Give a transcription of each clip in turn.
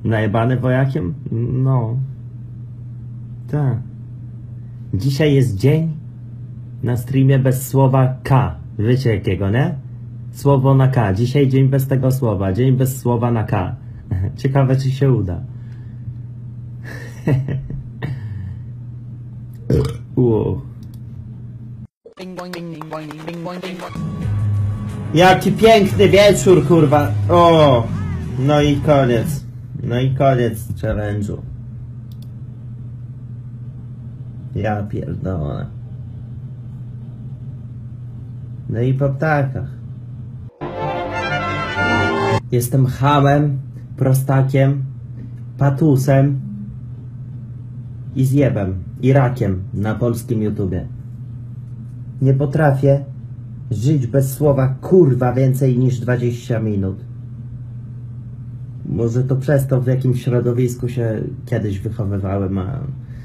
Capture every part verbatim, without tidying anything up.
Najebany wojakiem? No. Tak. Dzisiaj jest dzień na streamie bez słowa K. Wiecie jakiego, nie? Słowo na K. Dzisiaj dzień bez tego słowa. Dzień bez słowa na K. Ciekawe, czy się uda. Wow. Jaki piękny wieczór, kurwa. O! No i koniec. No i koniec challenge'u. Ja pierdolę. No i po ptakach. Jestem chamem, prostakiem, patusem i zjebem, i rakiem na polskim YouTubie. Nie potrafię żyć bez słowa kurwa więcej niż dwadzieścia minut. Może to przez to, w jakim środowisku się kiedyś wychowywałem, a...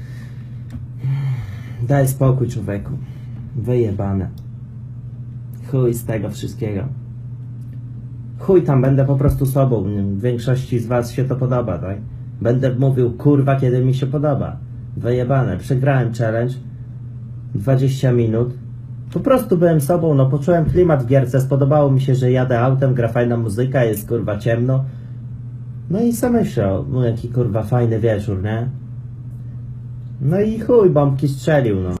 Daj spokój, człowieku. Wyjebane. Chuj z tego wszystkiego. Chuj tam, będę po prostu sobą. W większości z was się to podoba, tak? Będę mówił kurwa, kiedy mi się podoba. Wyjebane. Przegrałem challenge. dwadzieścia minut. Po prostu byłem sobą, no poczułem klimat w gierce, spodobało mi się, że jadę autem, gra fajna muzyka, jest kurwa ciemno. No i sam myślał, no jaki kurwa fajny wieczór, nie? No i chuj, bombki strzelił, no.